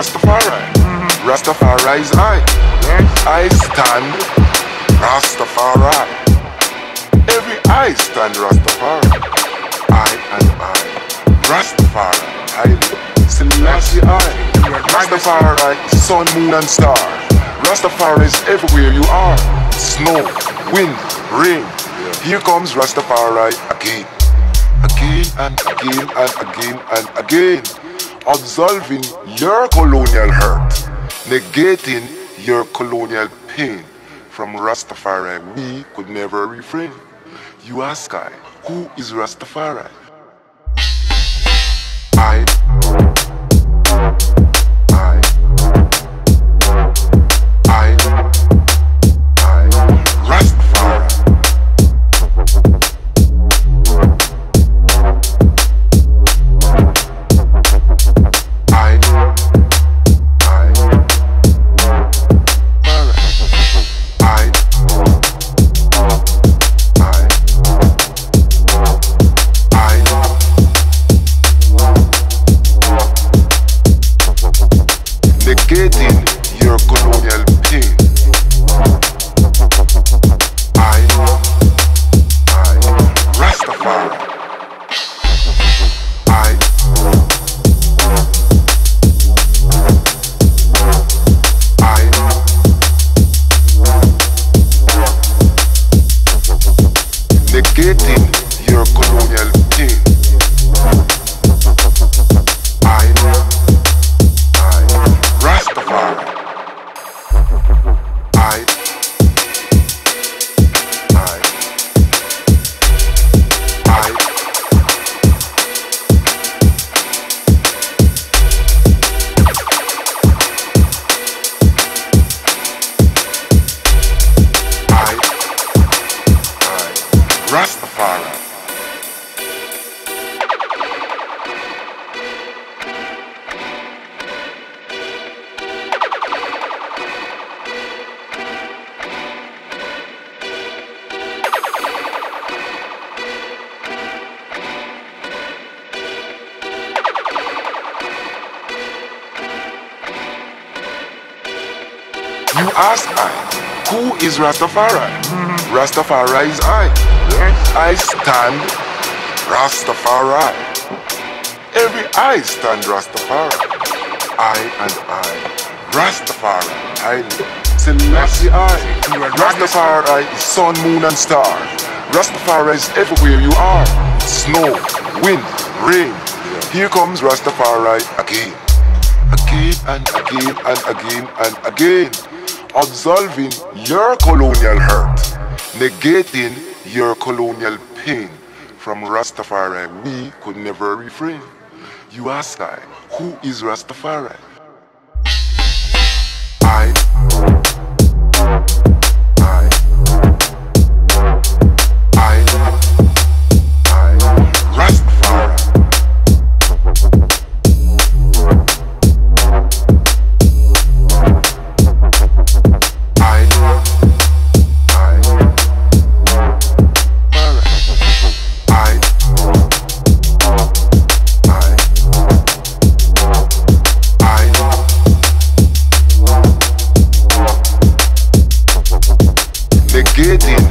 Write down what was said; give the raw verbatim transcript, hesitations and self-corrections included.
Rastafari. Rastafari is I. I stand Rastafari. Every I stand Rastafari. I and I. Rastafari. I Selassie I. Rastafari, sun, moon and star. Rastafari is everywhere you are. Snow, wind, rain. Here comes Rastafari again. Again and again and again and again. Absolving your colonial hurt. Negating your colonial pain. From Rastafari we could never refrain. You ask I, who is Rastafari? I I I I Rastafari. I I I negating your colonial pain. I, I, Rastafari. I, I, negating your colonial pain. I, Rastafari. I, I, I, I, I, Rastafari. You ask I, who is Rastafari? Rastafari is I. I stand Rastafari. Every I stand Rastafari. I and I. Rastafari. I Selassie I. Rastafari is sun, moon and star. Rastafari is everywhere you are. Snow, wind, rain. Here comes Rastafari again. Again and again and again and again. Absolving your colonial hurt. Negating your colonial pain. From Rastafari we could never refrain. You ask I, who is Rastafari? I, I, I, I, Rastafari. Negating